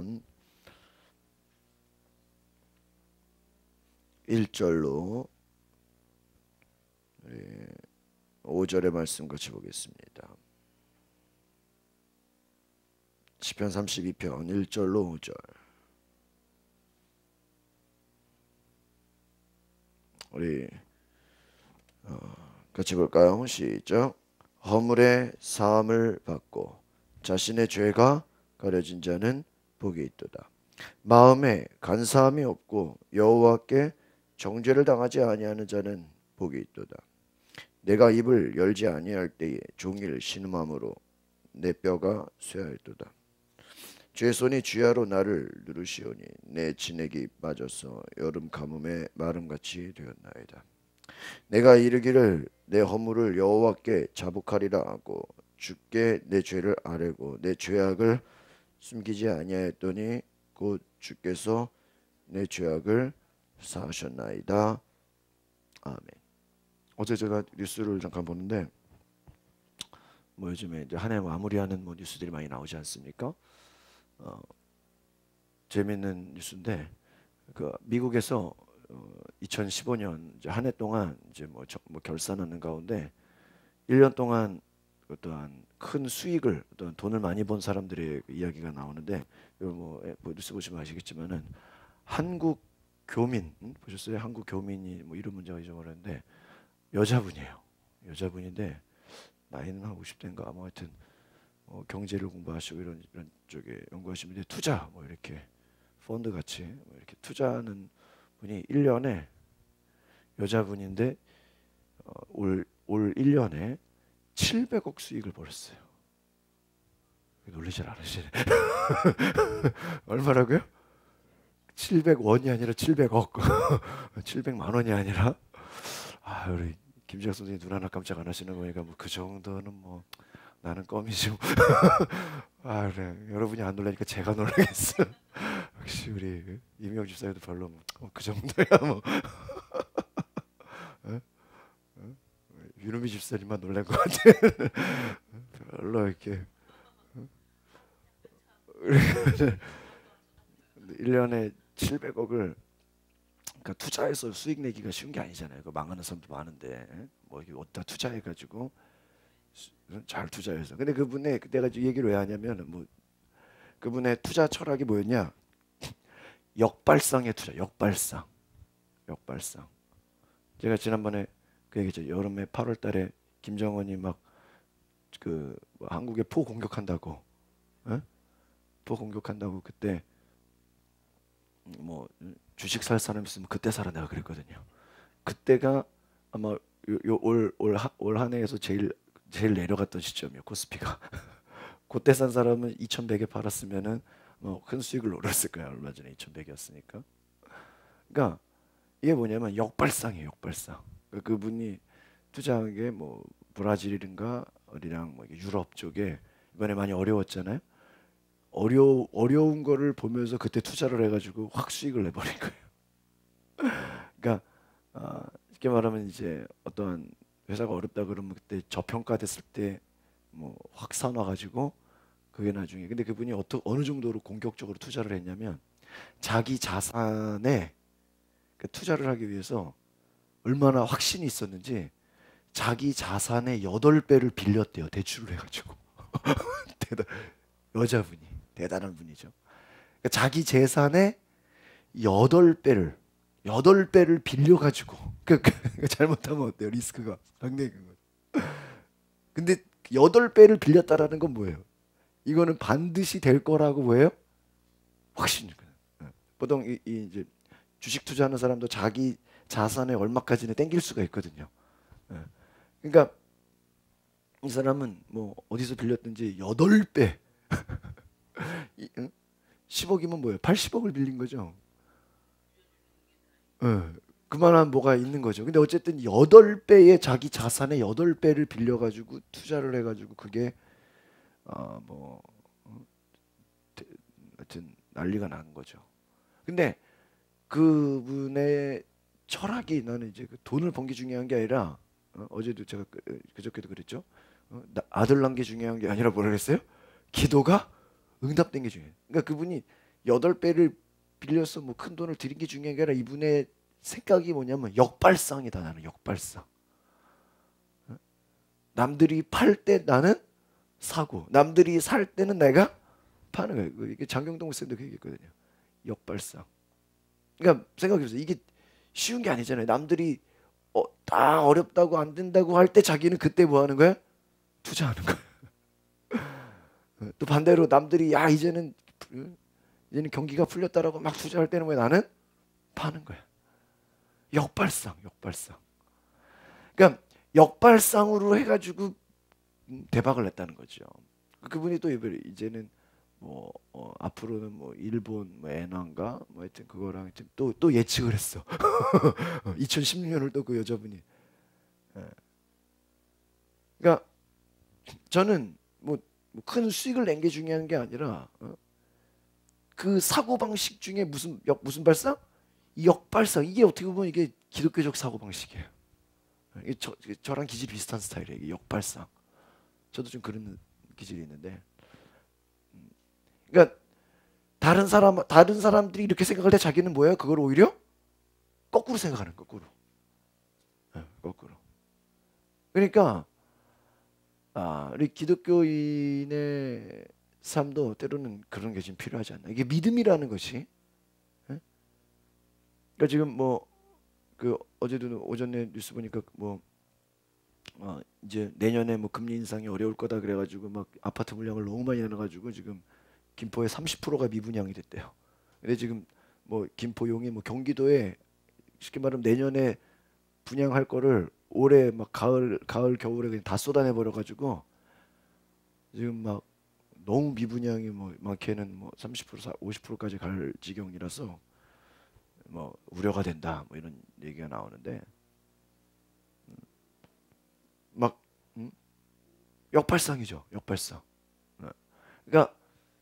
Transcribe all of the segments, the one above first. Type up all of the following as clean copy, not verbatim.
12편 1절로 5절의 말씀 같이 보겠습니다. 시편 32편 1절로 5절. 우리 같이 볼까요? 시작. 허물의 사함을 받고 자신의 죄가 가려진 자는 복이 있도다. 마음에 간사함이 없고 여호와께 정죄를 당하지 아니하는 자는 복이 있도다. 내가 입을 열지 아니할 때에 종일 신음함으로 내 뼈가 쇠하였도다. 주의 손이 주야로 나를 누르시오니 내 진액이 빠져서 여름 가뭄에 마름같이 되었나이다. 내가 이르기를 내 허물을 여호와께 자복하리라 하고 주께 내 죄를 아뢰고 내 죄악을 숨기지 아니하였더니 곧 주께서 내 죄악을 사하셨나이다. 아멘. 어제 제가 뉴스를 잠깐 보는데 요즘에 이제 한 해 마무리하는 뉴스들이 많이 나오지 않습니까? 재밌는 뉴스인데 미국에서 2015년 이제 한 해 동안 이제 결산하는 가운데 1년 동안 어떠한 큰 수익을 어떤 돈을 많이 번 사람들의 이야기가 나오는데 뉴스 보시면 아시겠지만은 한국 교민 보셨어요? 한국 교민이 이름 문제가 잊어버렸는데 여자분이에요. 여자분인데 나이는 한 50대인가 아마 하여튼 경제를 공부하시고 이런 쪽에 연구하시는데 투자 이렇게 펀드 같이 이렇게 투자하는 분이 1년에 여자분인데 올 1년에 700억 수익을 벌었어요. 놀라지 않으시네. 얼마라고요? 700원이 아니라 700억. 700만 원이 아니라. 우리 김지혁 선생님 눈 하나 깜짝 안 하시는 거니까 그 정도는 나는 껌이지. 그래. 여러분이 안 놀라니까 제가 놀라겠어. 역시 우리 이명 집사님도 별로 그 정도야 유노미 집사님만 놀란 것 같아. 별로 이렇게 1년에 700억을 그러니까 투자해서 수익 내기가 쉬운 게 아니잖아요. 망하는 사람도 많은데 이게 어디다 투자해가지고 잘 투자해서. 근데 그분의 내가 얘기를 왜 하냐면 그분의 투자 철학이 뭐였냐? 역발상의 투자. 역발상. 제가 지난번에 그 얘기죠. 여름에 8월달에 김정은이 한국에 포 공격한다고, 포 공격한다고 그때 주식 살 사람 있으면 그때 사라 내가 그랬거든요. 그때가 아마 올 한 해에서 제일 내려갔던 시점이요. 코스피가. 그때 산 사람은 2,100에 팔았으면은 큰 수익을 노렸을 거야. 얼마 전에 2,100이었으니까. 그러니까 이게 뭐냐면 역발상이에요. 역발상. 그분이 투자한 게 브라질인가 어디랑 유럽 쪽에 이번에 많이 어려웠잖아요. 어려운 거를 보면서 그때 투자를 해가지고 확 수익을 내버린 거예요. 그러니까 쉽게 말하면 이제 어떠한 회사가 어렵다 그러면 그때 저평가됐을 때 확 사놔가지고 그게 나중에 근데 그분이 어느 정도로 공격적으로 투자를 했냐면 자기 자산에 투자를 하기 위해서 얼마나 확신이 있었는지 자기 자산의 8배를 빌렸대요. 대출을 해가지고. 여자분이 대단한 분이죠. 그러니까 자기 재산의 8배를 빌려가지고 잘못하면 어때요? 리스크가 상당히 큰 거죠. 근데 8배를 빌렸다라는 건 뭐예요? 이거는 반드시 될 거라고 뭐예요? 확신이. 보통 이제 주식 투자하는 사람도 자기 자산의 얼마까지는 땡길 수가 있거든요. 그러니까 이 사람은 어디서 빌렸든지 8배 10억이면 뭐예요? 80억을 빌린 거죠. 그만한 뭐가 있는 거죠. 근데 어쨌든 8배의 자기 자산의 8배를 빌려가지고 투자를 해가지고 그게 하여튼 난리가 난 거죠. 근데 그분의 철학이 나는 이제 돈을 번 게 중요한 게 아니라 어제도 제가 그저께도 그랬죠. 아들 낳은 게 중요한 게 아니라 뭐라 그랬어요? 기도가 응답된 게 중요해요. 그러니까 그분이 8배를 빌려서 뭐 큰 돈을 들인 게 중요한 게 아니라 이분의 생각이 뭐냐면 역발상이다. 나는 역발상. 남들이 팔 때 나는 사고, 남들이 살 때는 내가 파는 거예요. 이게 장경동 목사님도 그 얘기했거든요. 역발상. 그러니까 생각해보세요. 이게 쉬운 게 아니잖아요. 남들이 다 어렵다고 안 된다고 할 때 자기는 그때 뭐 하는 거야? 투자하는 거야. 또 반대로 남들이 야 이제는 경기가 풀렸다라고 막 투자할 때는 왜 나는 파는 거야. 역발상, 역발상. 그러니까 역발상으로 해가지고 대박을 냈다는 거죠. 그분이 또 이제는 뭐 앞으로는 뭐 일본 뭐 엔화인가 뭐 하여튼 그거랑 하여튼 또 예측을 했어. 2016년을 또 그 여자분이. 예. 그러니까 저는 뭐 큰 수익을 낸 게 중요한 게 아니라 그 사고 방식 중에 무슨 발상? 이 역발상. 이게 어떻게 보면 이게 기독교적 사고 방식이에요. 이게 저랑 기질이 비슷한 스타일이에요. 이게 역발상. 저도 좀 그런 기질이 있는데. 그러니까 다른 사람들이 이렇게 생각할 때 자기는 뭐예요? 그걸 오히려 거꾸로 생각하는 거꾸로. 네, 거꾸로. 그러니까 우리 기독교인의 삶도 때로는 그런 게 좀 필요하지 않나. 이게 믿음이라는 것이. 네? 그러니까 지금 뭐 그 어제도 오전에 뉴스 보니까 뭐 이제 내년에 뭐 금리 인상이 어려울 거다 그래가지고 막 아파트 물량을 너무 많이 내놔가지고 지금 김포에 30%가 미분양이 됐대요. 근데 지금 뭐 김포 용인 뭐 경기도에 쉽게 말하면 내년에 분양할 거를 올해 막 가을 겨울에 그냥 다 쏟아내 버려가지고 지금 막 너무 미분양이 뭐 많게는 뭐 30% 50%까지 갈 지경이라서 뭐 우려가 된다 뭐 이런 얘기가 나오는데 막 역발상이죠. 역발상. 그러니까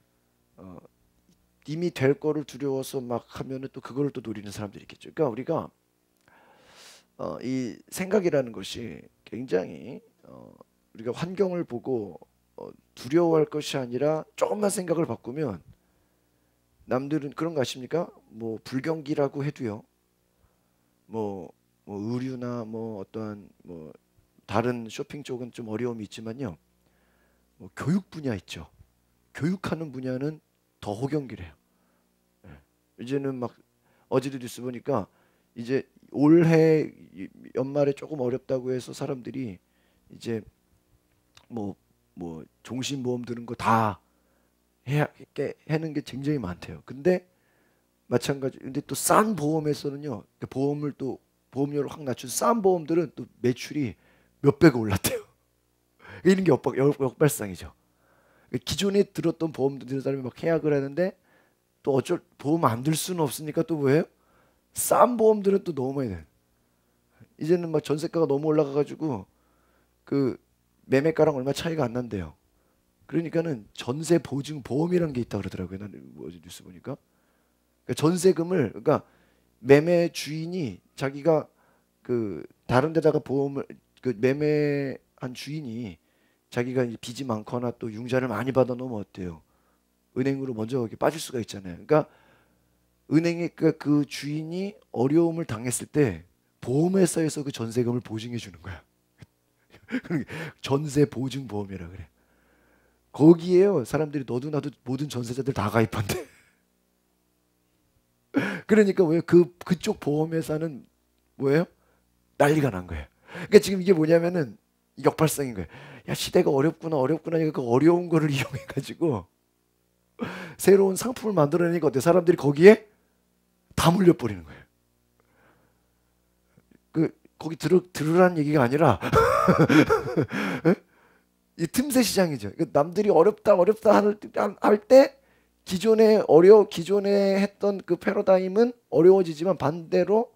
이미 될 거를 두려워서 막 하면은 또 그거를 또 노리는 사람들이 있겠죠. 그러니까 우리가 이 생각이라는 것이 굉장히 우리가 환경을 보고 두려워할 것이 아니라 조금만 생각을 바꾸면 남들은 그런 거 아십니까? 뭐 불경기라고 해도요. 뭐 의류나 뭐 어떠한 뭐 다른 쇼핑 쪽은 좀 어려움이 있지만요. 뭐 교육 분야 있죠. 교육하는 분야는 더 호경기래요. 예. 이제는 막 어제도 뉴스 보니까 이제 올해 연말에 조금 어렵다고 해서 사람들이 이제 뭐 종신보험 드는 거 다 해는 게 굉장히 많대요. 근데 마찬가지. 근데 또 싼 보험에서는요. 보험료를 확 낮춘 싼 보험들은 또 매출이 몇 배가 올랐대요. 이런 게 역발상이죠. 기존에 들었던 보험 드는 사람이 막 계약을 하는데 또 보험 안 들 수는 없으니까 또 뭐예요? 싼 보험들은 또 너무 많이 돼. 이제는 막 전세가가 너무 올라가가지고 그 매매가랑 얼마 차이가 안 난대요. 그러니까는 전세 보증 보험이라는 게 있다 그러더라고요. 나는 어제 뉴스 보니까. 그러니까 전세금을 그러니까 매매 주인이 자기가 그 다른 데다가 보험을 그 매매한 주인이 자기가 빚이 많거나 또 융자를 많이 받아 놓으면 어때요? 은행으로 먼저 이렇게 빠질 수가 있잖아요. 그러니까 은행의 그 주인이 어려움을 당했을 때 보험회사에서 그 전세금을 보증해 주는 거야. 전세 보증 보험이라 그래. 거기에요. 사람들이 너도 나도 모든 전세자들 다 가입한대. 그러니까 왜 그쪽 보험회사는 뭐예요? 난리가 난 거예요. 그러니까 지금 이게 뭐냐면은 역발상인 거예요. 야 시대가 어렵구나. 그 어려운 거를 이용해 가지고 새로운 상품을 만들어내니까 어때? 사람들이 거기에 다 물려버리는 거예요. 거기 들으라는 얘기가 아니라 이 틈새 시장이죠. 남들이 어렵다 할 때 기존에 했던 그 패러다임은 어려워지지만 반대로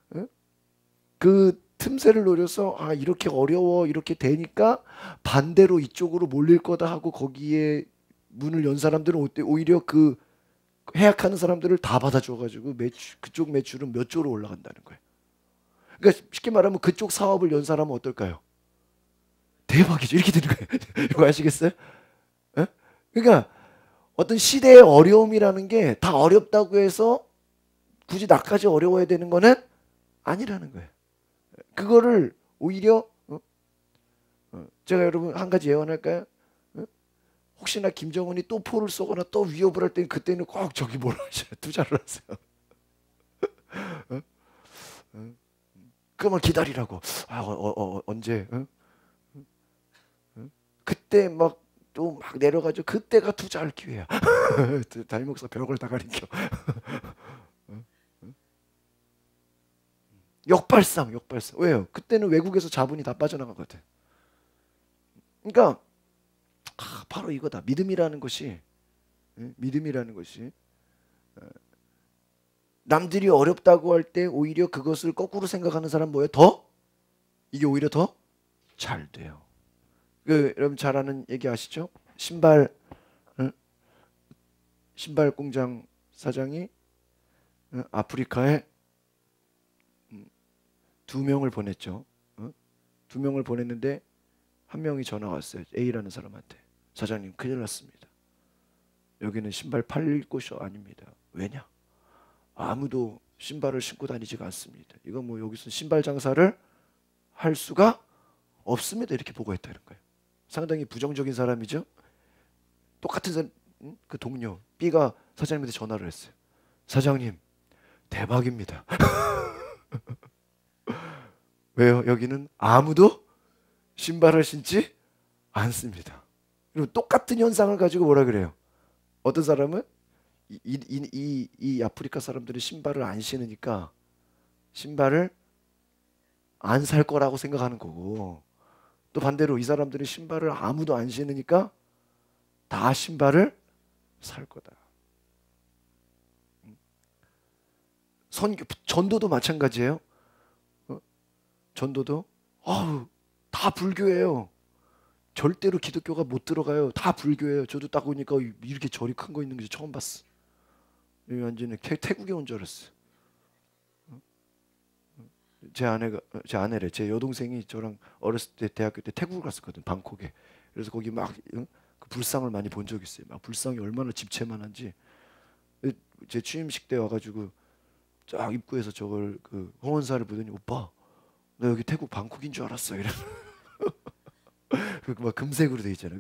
그 틈새를 노려서 이렇게 어려워 이렇게 되니까 반대로 이쪽으로 몰릴 거다 하고 거기에 문을 연 사람들은 오히려 그 해약하는 사람들을 다 받아줘가지고 그쪽 매출은 몇 조로 올라간다는 거예요. 그러니까 쉽게 말하면 그쪽 사업을 연 사람은 어떨까요? 대박이죠. 이렇게 되는 거예요. 이거 아시겠어요? 에? 그러니까 어떤 시대의 어려움이라는 게 다 어렵다고 해서 굳이 나까지 어려워야 되는 거는 아니라는 거예요. 그거를 오히려 제가 여러분 한 가지 예언할까요? 혹시나 김정은이 또 포를 쏘거나 또 위협을 할 때 그때는 꼭 저기 뭐라 하셔요. 투자를 하세요. 그러면 기다리라고. 언제? 그때 막 또 막 내려가죠. 그때가 투자할 기회야. 담임 목사 벽을 다 가리켜. 역발상. 왜요? 그때는 외국에서 자본이 다 빠져나가거든. 그러니까 바로 이거다. 믿음이라는 것이 남들이 어렵다고 할 때 오히려 그것을 거꾸로 생각하는 사람 뭐예요? 이게 오히려 더 잘 돼요. 여러분 잘 아는 얘기 아시죠? 신발 공장 사장이 아프리카에 2명을 보냈죠. 2명을 보냈는데 한 명이 전화 왔어요. A라는 사람한테. 사장님 큰일 났습니다. 여기는 신발 팔릴 곳이 아닙니다. 왜냐? 아무도 신발을 신고 다니지가 않습니다. 이거 뭐 여기서 신발 장사를 할 수가 없습니다. 이렇게 보고했다는 거예요. 상당히 부정적인 사람이죠. 똑같은 그 동료 B가 사장님한테 전화를 했어요. 사장님 대박입니다. 왜요? 여기는 아무도 신발을 신지 않습니다. 그리고 똑같은 현상을 가지고 뭐라 그래요? 어떤 사람은 이 아프리카 사람들이 신발을 안 신으니까 신발을 안 살 거라고 생각하는 거고, 또 반대로 이 사람들이 신발을 아무도 안 신으니까 다 신발을 살 거다. 전도도 마찬가지예요. 전도도 다 불교예요. 절대로 기독교가 못 들어가요. 다 불교예요. 저도 딱 보니까 이렇게 절이 큰 거 있는 게 처음 봤어. 여기 완전히 태국에 온 줄 알았어. 제 아내래. 제 여동생이 저랑 어렸을 때 대학교 때 태국을 갔었거든. 방콕에. 그래서 거기 막 그 불상을 많이 본 적 있어요. 막 불상이 얼마나 집채만한지. 제 취임식 때 와가지고 쫙 입구에서 저걸 그 홍원사를 보더니 오빠, 나 여기 태국 방콕인 줄 알았어. 이래. 그 막 금색으로 돼 있잖아.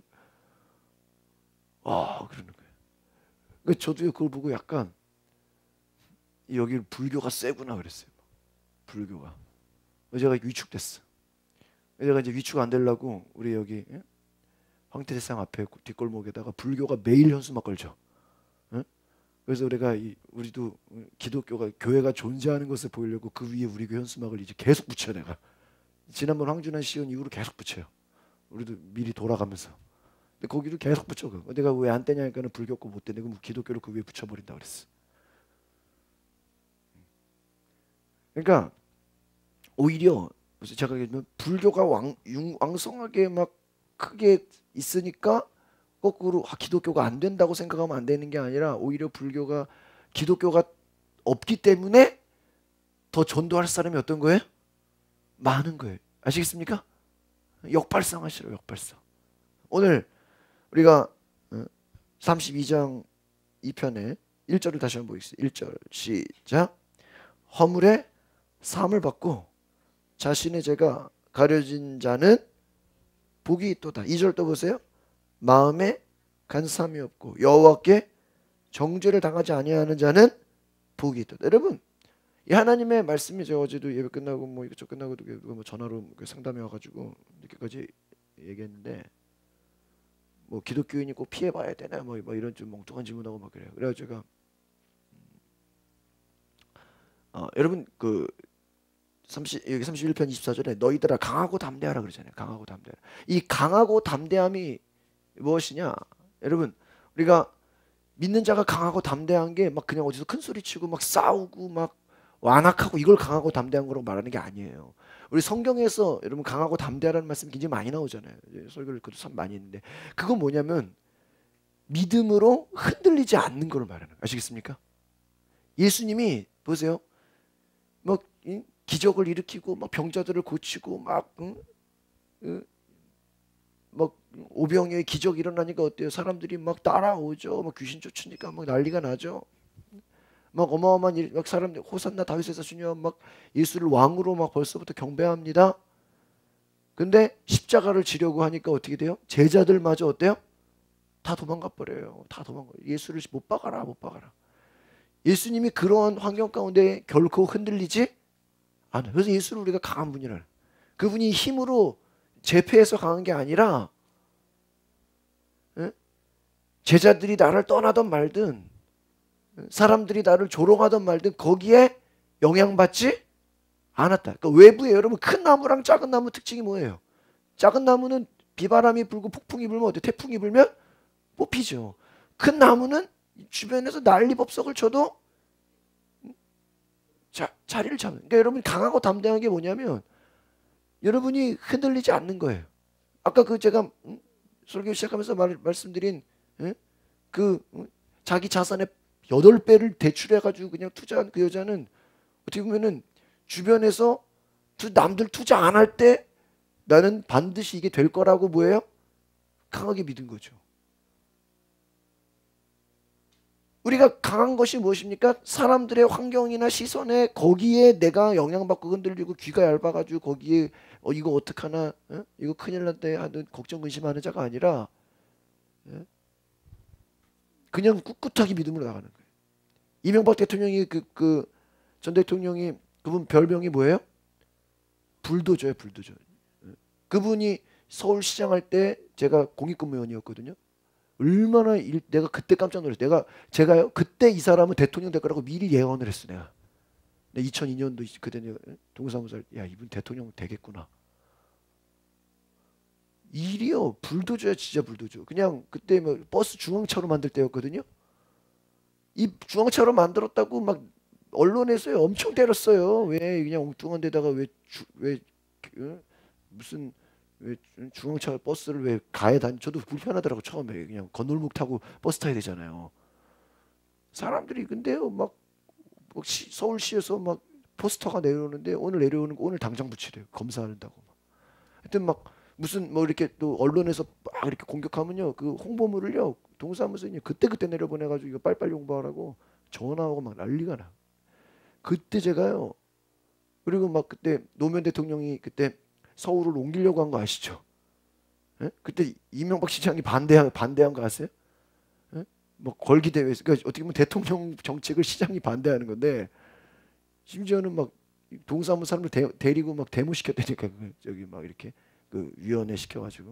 그러는 거예요. 저도 그걸 보고 약간 여기 불교가 세구나 그랬어요. 불교가. 제가 위축됐어. 제가 이제 위축 안 되려고 우리 여기 황태세상 앞에 뒷골목에다가 불교가 매일 현수막 걸죠. 그래서 우리도 기독교가 교회가 존재하는 것을 보이려고 그 위에 우리 교회 현수막을 이제 계속 붙여 내가. 지난번 황준환 시연 이후로 계속 붙여요. 우리도 미리 돌아가면서. 근데 거기도 계속 붙여. 내가 왜 안 떼냐니까는 불교고 못 떼. 내가 뭐 기독교를 그 위에 붙여버린다 그랬어. 그러니까 오히려 제가 불교가 왕성하게 막 크게 있으니까 거꾸로 기독교가 안 된다고 생각하면 안 되는 게 아니라 오히려 기독교가 없기 때문에 더 전도할 사람이 어떤 거예요? 많은 거예요. 아시겠습니까? 역발상 하시라고. 역발상. 오늘 우리가 32장 2편에 1절을 다시 한번 보겠습니다. 1절 시작. 허물의 사함을 받고 자신의 죄가 가려진 자는 복이 있도다. 2절 또 보세요. 마음에 간사함이 없고 여호와께 정죄를 당하지 아니하는 자는 복이 있도다. 여러분, 이 하나님의 말씀이 제가 어제도 예배 끝나고 뭐 이것저것 끝나고도 뭐 전화로 상담해 와가지고 늦게까지 얘기했는데, 뭐 기독교인이 꼭 피해봐야 되나 뭐 이런 좀 멍뚱한 질문하고 막 그래요. 그래서 제가 여러분 여기 31편 24절에 너희들아 강하고 담대하라 그러잖아요. 강하고 담대하라. 이 강하고 담대함이 무엇이냐? 여러분, 우리가 믿는 자가 강하고 담대한 게 막 그냥 어디서 큰 소리 치고 막 싸우고 막 완악하고 이걸 강하고 담대한 거라고 말하는 게 아니에요. 우리 성경에서 여러분 강하고 담대하라는 말씀이 굉장히 많이 나오잖아요. 설교를 그도 참 많이 했는데, 그건 뭐냐면 믿음으로 흔들리지 않는 걸 말하는 거예요. 아시겠습니까? 예수님이 보세요. 뭐 기적을 일으키고 막 병자들을 고치고 막 막 오병이어의 기적 일어나니까 어때요? 사람들이 막 따라오죠. 막 귀신 쫓으니까 막 난리가 나죠. 막 어마어마한 일, 막 사람들 호산나 다윗의 자손이여 막 예수를 왕으로 막 벌써부터 경배합니다. 근데 십자가를 지려고 하니까 어떻게 돼요? 제자들마저 어때요? 다 도망가 버려요. 다 도망가. 예수를 못 박아라, 못 박아라. 예수님이 그러한 환경 가운데 결코 흔들리지 않아요. 그래서 예수를 우리가 강한 분이라. 그분이 힘으로 제패해서 강한 게 아니라 예? 제자들이 나를 떠나던 말든 사람들이 나를 조롱하던 말든 거기에 영향받지 않았다. 그러니까 외부에 여러분 큰 나무랑 작은 나무 특징이 뭐예요? 작은 나무는 비바람이 불고 폭풍이 불면 어때? 태풍이 불면 뽑히죠. 큰 나무는 주변에서 난리법석을 쳐도 자리를 잡는. 그러니까 여러분 강하고 담대한 게 뭐냐면 여러분이 흔들리지 않는 거예요. 아까 그 제가 설교 시작하면서 말씀드린 그 자기 자산의 8배를 대출해가지고 그냥 투자한 그 여자는 어떻게 보면은 주변에서 남들 투자 안 할 때 나는 반드시 이게 될 거라고 뭐예요? 강하게 믿은 거죠. 우리가 강한 것이 무엇입니까? 사람들의 환경이나 시선에 거기에 내가 영향받고 흔들리고 귀가 얇아가지고 거기에 이거 어떡하나 이거 큰일 났대 하는 걱정 근심하는 자가 아니라 그냥 꿋꿋하게 믿음으로 나가는 거예요. 이명박 대통령이 그 전 대통령이 그분 별명이 뭐예요? 불도저예요, 불도저. 그분이 서울시장 할 때 제가 공익근무원이었거든요. 얼마나 내가 그때 깜짝 놀랐어요. 제가요 그때 이 사람은 대통령 될 거라고 미리 예언을 했어 내가. 2002년도 그때 동사무소 야 이분 대통령 되겠구나. 일이요 불도저야 진짜 불도저. 그냥 그때 뭐 버스 중앙차로 만들 때였거든요. 이 중앙차로 만들었다고 막 언론에서 엄청 때렸어요. 왜 그냥 엉뚱한 데다가 왜 무슨 왜 중앙차 버스를 왜 가에 다니? 저도 불편하더라고 처음에. 그냥 건널목 타고 버스 타야 되잖아요. 사람들이 근데요 막 서울시에서 막 포스터가 내려오는데 오늘 내려오는 거 오늘 당장 붙이래요. 검사한다고. 하여튼 막 무슨 뭐 이렇게 또 언론에서 막 이렇게 공격하면요 그 홍보물을요 동사무소에 그때 내려보내가지고 이거 빨리빨리 홍보하라고 전화하고 막 난리가 나. 그때 제가요 그리고 막 그때 노무현 대통령이 그때 서울을 옮기려고 한 거 아시죠? 예? 그때 이명박 시장이 반대한 거 아세요? 예? 뭐 걸기 대회에서 그러니까 어떻게 보면 대통령 정책을 시장이 반대하는 건데 심지어는 막 동사무 사람들 데리고 막 데모시켰다니까 저기 막 이렇게 그 위원회 시켜가지고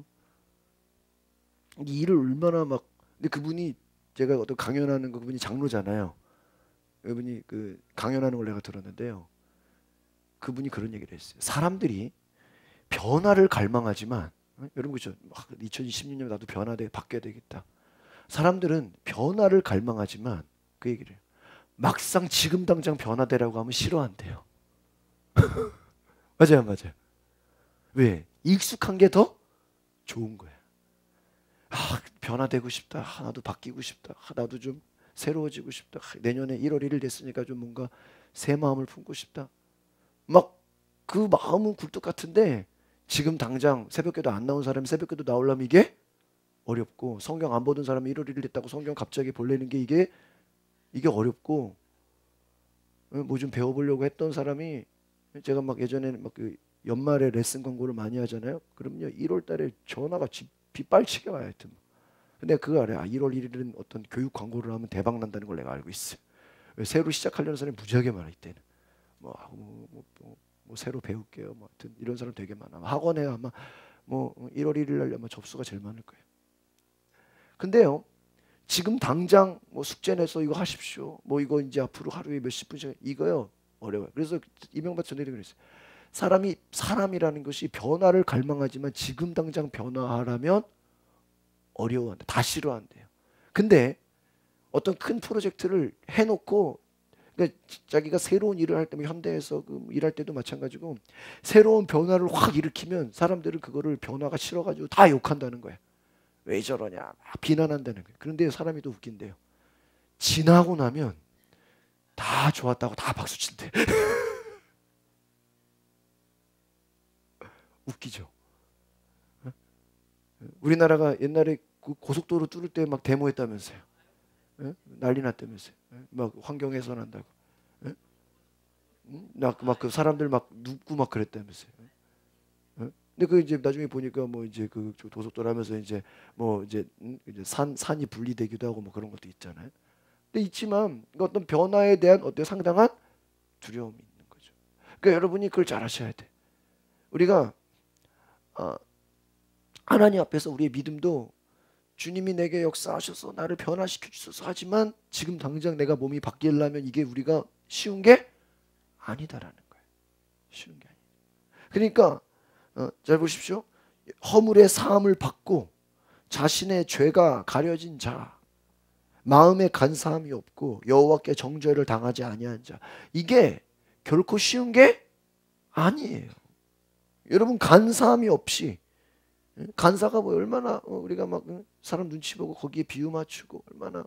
이 일을 얼마나 막 근데 그분이 제가 어떤 강연하는 거 그분이 장로잖아요. 그분이 그 강연하는 걸 내가 들었는데요. 그분이 그런 얘기를 했어요. 사람들이 변화를 갈망하지만 여러분 그죠? 2026년 나도 변화돼 바뀌어야 되겠다. 사람들은 변화를 갈망하지만 그 얘기를 해요. 막상 지금 당장 변화되라고 하면 싫어한대요. 맞아요, 맞아요. 왜? 익숙한 게 더 좋은 거야. 변화되고 싶다. 나도 바뀌고 싶다. 나도 좀 새로워지고 싶다. 내년에 1월 1일 됐으니까 좀 뭔가 새 마음을 품고 싶다. 막 그 마음은 굴뚝 같은데 지금 당장 새벽기도 안 나온 사람이 새벽기도 나오려면 이게 어렵고 성경 안 보던 사람이 1월 1일 됐다고 성경 갑자기 보려는 게 이게 어렵고 뭐 좀 배워보려고 했던 사람이 제가 막 예전에는 막 그 연말에 레슨 광고를 많이 하잖아요. 그럼요 1월 달에 전화가 빗발치게 와요. 하여튼. 근데 그거 알아요. 1월 1일은 어떤 교육 광고를 하면 대박 난다는 걸 내가 알고 있어요. 새로 시작하려는 사람이 무지하게 많아 이때는. 뭐 새로 배울게요. 뭐 하여튼 이런 사람 되게 많아. 학원에 아마 뭐 1월 1일 날 아마 접수가 제일 많을 거예요. 근데요. 지금 당장 뭐 숙제 내서 이거 하십시오. 뭐 이거 이제 앞으로 하루에 몇십 분씩 이거요. 어려워요. 그래서 이명박 전 대통령이 그랬어요. 사람이라는 것이 변화를 갈망하지만 지금 당장 변화하라면 어려워한다. 다 싫어한대요. 근데 어떤 큰 프로젝트를 해놓고 그러니까 자기가 새로운 일을 할 때면 현대에서 일할 때도 마찬가지고 새로운 변화를 확 일으키면 사람들은 그거를 변화가 싫어가지고 다 욕한다는 거야. 왜 저러냐 막 비난한다는 거예요. 그런데 사람이 또 웃긴데요. 지나고 나면 다 좋았다고 다 박수 친대. 웃기죠. 우리나라가 옛날에 그 고속도로 뚫을 때 막 데모했다면서요. 예? 난리 났다면서요. 예? 막 환경 훼손한다고. 예? 막 그 사람들 막 눕고 막 그랬다면서요. 예? 근데 그 이제 나중에 보니까 뭐 이제 그 고속도로 하면서 이제 뭐 이제 산이 분리되기도 하고 뭐 그런 것도 있잖아요. 근데 있지만 그 어떤 변화에 대한 어떤 상당한 두려움이 있는 거죠. 그러니까 여러분이 그걸 잘 아셔야 돼. 우리가 어, 하나님 앞에서 우리의 믿음도 주님이 내게 역사하셔서 나를 변화시켜 주셔서 하지만 지금 당장 내가 몸이 바뀌려면 이게 우리가 쉬운 게 아니다라는 거예요. 쉬운 게 아니에요. 그러니까 잘 보십시오. 허물의 사함을 받고 자신의 죄가 가려진 자, 마음에 간사함이 없고 여호와께 정죄를 당하지 아니한 자, 이게 결코 쉬운 게 아니에요. 여러분 간사함이 없이 간사가 뭐 얼마나 우리가 막 사람 눈치 보고 거기에 비유 맞추고 얼마나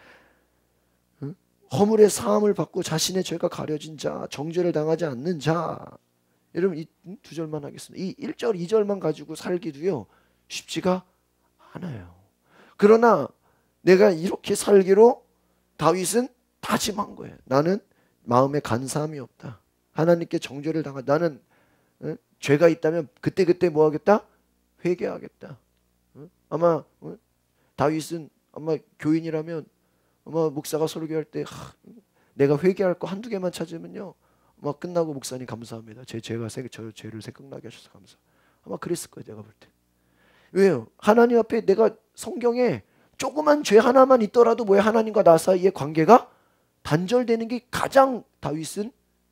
허물의 사함을 받고 자신의 죄가 가려진 자, 정죄를 당하지 않는 자. 여러분 이 두 절만 하겠습니다. 이 1절, 2절만 가지고 살기도요 쉽지가 않아요. 그러나 내가 이렇게 살기로 다윗은 다짐한 거예요. 나는 마음에 간사함이 없다. 하나님께 정죄를 당하. 나는 죄가 있다면 그때 뭐 하겠다? 회개하겠다. 아마 다윗은 아마 교인이라면 아마 목사가 설교할 때 내가 회개할 거 한두 개만 찾으면요. 아마 끝나고 목사님 감사합니다. 제가 저 죄를 생각나게 하셔서 감사. 아마 그랬을 거예요. 내가 볼 때. 왜요? 하나님 앞에 내가 성경에 조그만 죄 하나만 있더라도 뭐야? 하나님과 나 사이의 관계가 단절되는 게 가장 다윗은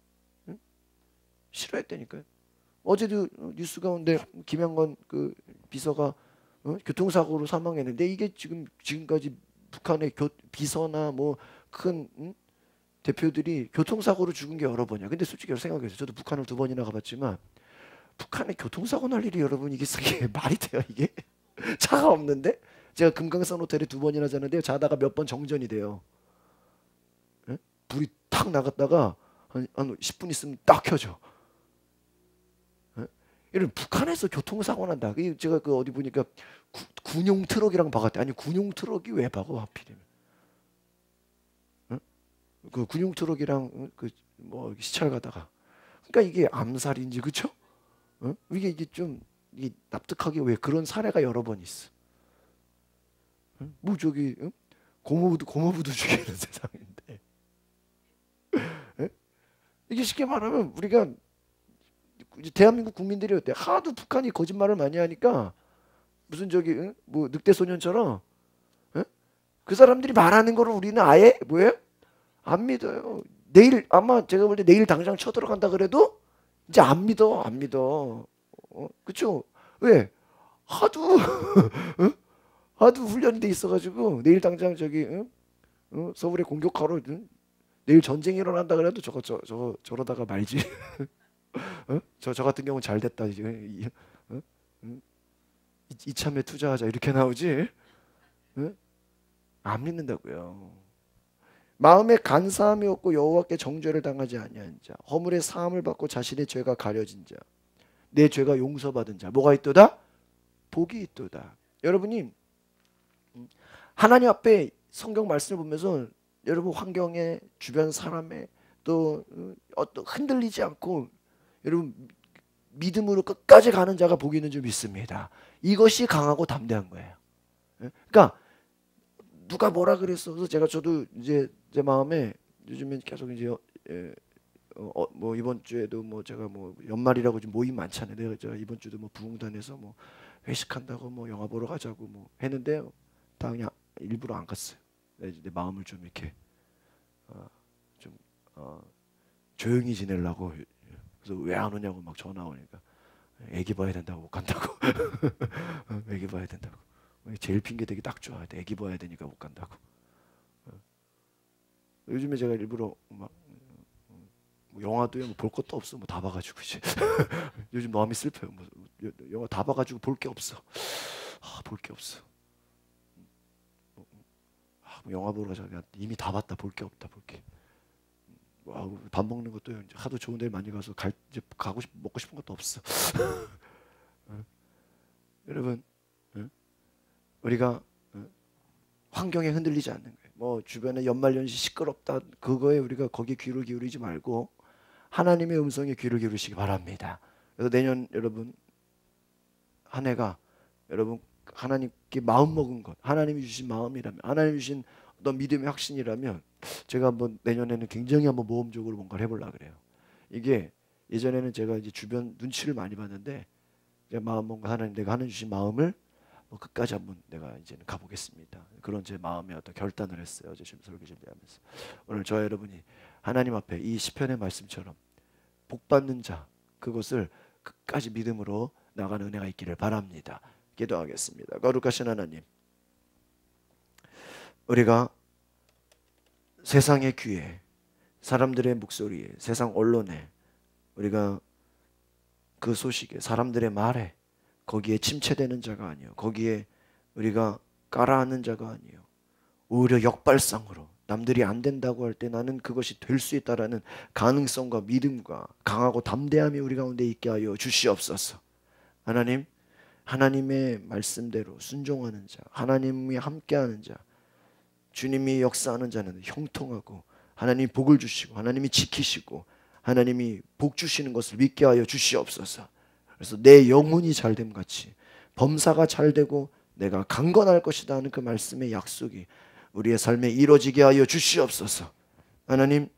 싫어했다니까요. 어제도 뉴스 가운데 김영건 그 비서가 교통사고로 사망했는데 이게 지금까지 북한의 비서나 뭐 큰 대표들이 교통사고로 죽은 게 여러 번이야. 근데 솔직히 생각해서 저도 북한을 2번이나 가봤지만 북한에 교통사고 날 일이 여러분 이게 말이 돼요 이게? 차가 없는데 제가 금강산 호텔에 2번이나 자는데 자다가 몇 번 정전이 돼요. 예? 불이 탁 나갔다가 한 10분 있으면 딱 켜져. 이런 북한에서 교통사고 난다. 제가 그 어디 보니까 군용 트럭이랑 박았대. 아니 군용 트럭이 왜 박어 하필이면? 그 군용 트럭이랑 그 뭐 시찰 가다가. 그러니까 이게 암살인지 그쵸? 이게 좀 이게 납득하기 왜 그런 사례가 여러 번 있어. 뭐 저기 고모부도 죽이는 세상인데. 이게 쉽게 말하면 우리가 대한민국 국민들이 어때? 하도 북한이 거짓말을 많이 하니까 무슨 저기 뭐 늑대 소년처럼 그 사람들이 말하는 거를 우리는 아예 뭐예요? 안 믿어요. 내일 아마 제가 볼 때 내일 당장 쳐들어간다 그래도 이제 안 믿어, 안 믿어. 그쵸? 왜? 하도 하도 훈련이 돼 있어가지고 내일 당장 저기 서울에 공격하러 내일 전쟁이 일어난다 그래도 저러다가 말지. 저 같은 경우는 잘 됐다 이제 이참에 투자하자 이렇게 나오지. 안 믿는다고요. 마음에 간사함이 없고 여호와께 정죄를 당하지 아니한 자, 허물의 사함을 받고 자신의 죄가 가려진 자, 내 죄가 용서받은 자, 뭐가 있도다? 복이 있도다. 여러분이 하나님 앞에 성경 말씀을 보면서 여러분 환경에 주변 사람에 또 어떤 흔들리지 않고 여러분 믿음으로 끝까지 가는 자가 복이 있는 줄 믿습니다. 이것이 강하고 담대한 거예요. 그러니까 누가 뭐라 그랬어. 그래서 저도 이제 제 마음에 요즘엔 계속 이제 뭐 이번 주에도 뭐 제가 뭐 연말이라고 좀 모임 많잖아요. 제가 이번 주도 뭐 부흥단에서 뭐 회식한다고 뭐 영화 보러 가자고 뭐 했는데 다 그냥 일부러 안 갔어요. 내 마음을 좀 이렇게 좀 조용히 지내려고. 그래서 왜 안 오냐고 막 전화 오니까 애기 봐야 된다고 못 간다고. 애기 봐야 된다고. 제일 핑계 대기 딱 좋아. 애기 봐야 되니까 못 간다고. 요즘에 제가 일부러 막 뭐 영화도요 뭐 볼 것도 없어. 뭐 다 봐가지고 이제 요즘 마음이 슬퍼요. 뭐 영화 다 봐가지고 볼 게 없어. 볼 게 없어. 뭐 영화 보러 가자. 이미 다 봤다. 볼 게 없다. 볼 게. 밥 먹는 것도 이제 하도 좋은 데 많이 가서 이제 먹고 싶은 것도 없어. 여러분, 우리가 환경에 흔들리지 않는 거예요. 뭐 주변에 연말연시 시끄럽다 그거에 우리가 거기에 귀를 기울이지 말고 하나님의 음성에 귀를 기울이시기 바랍니다. 그래서 내년 여러분 한 해가 여러분 하나님께 마음 먹은 것, 하나님이 주신 마음이라면, 하나님이 주신 어떤 믿음의 확신이라면 제가 한번 내년에는 굉장히 한번 모험적으로 뭔가를 해보려고 그래요. 이게 예전에는 제가 이제 주변 눈치를 많이 봤는데 제 마음 뭔가 하나님 내가 하나님 주신 마음을 뭐 끝까지 한번 내가 이제는 가보겠습니다. 그런 제 마음의 어떤 결단을 했어요. 어제 지금 설교 준비하면서. 오늘 저 여러분이 하나님 앞에 이 시편의 말씀처럼 복 받는 자 그것을 끝까지 믿음으로 나가는 은혜가 있기를 바랍니다. 기도하겠습니다. 거룩하신 하나님, 우리가 세상의 귀에, 사람들의 목소리에, 세상 언론에, 우리가 그 소식에, 사람들의 말에 거기에 침체되는 자가 아니요, 거기에 우리가 깔아앉는 자가 아니요, 오히려 역발상으로 남들이 안 된다고 할 때 나는 그것이 될 수 있다라는 가능성과 믿음과 강하고 담대함이 우리 가운데 있게 하여 주시옵소서. 하나님, 하나님의 말씀대로 순종하는 자, 하나님이 함께하는 자, 주님이 역사하는 자는 형통하고 하나님이 복을 주시고 하나님이 지키시고 하나님이 복 주시는 것을 믿게 하여 주시옵소서. 그래서 내 영혼이 잘됨 같이 범사가 잘되고 내가 강건할 것이다 하는 그 말씀의 약속이 우리의 삶에 이루어지게 하여 주시옵소서. 하나님,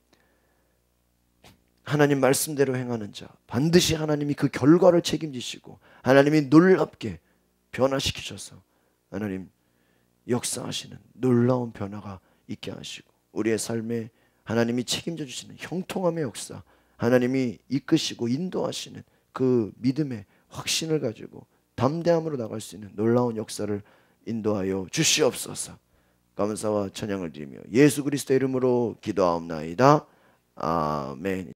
하나님 말씀대로 행하는 자 반드시 하나님이 그 결과를 책임지시고 하나님이 놀랍게 변화시키셔서 하나님 역사하시는 놀라운 변화가 있게 하시고 우리의 삶에 하나님이 책임져 주시는 형통함의 역사, 하나님이 이끄시고 인도하시는 그 믿음의 확신을 가지고 담대함으로 나갈 수 있는 놀라운 역사를 인도하여 주시옵소서. 감사와 찬양을 드리며 예수 그리스도의 이름으로 기도하옵나이다. 아멘.